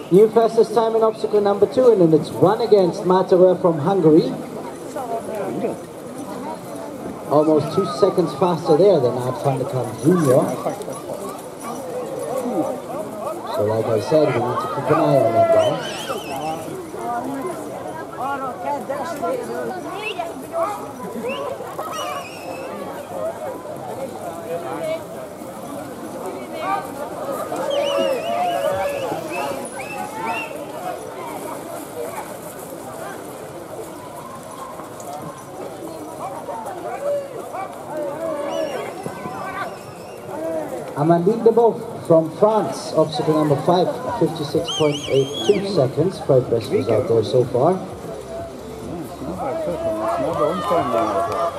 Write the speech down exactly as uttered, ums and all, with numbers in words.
New fastest time in obstacle number two, and then it's one against Matera from Hungary. Almost two seconds faster there than Art van der Kamp Junior. So like I said, we need to keep an eye on that guy. Amandine Debov from France, obstacle number five, fifty-six point eight two seconds, quite best result there so far. Snabba omställningar.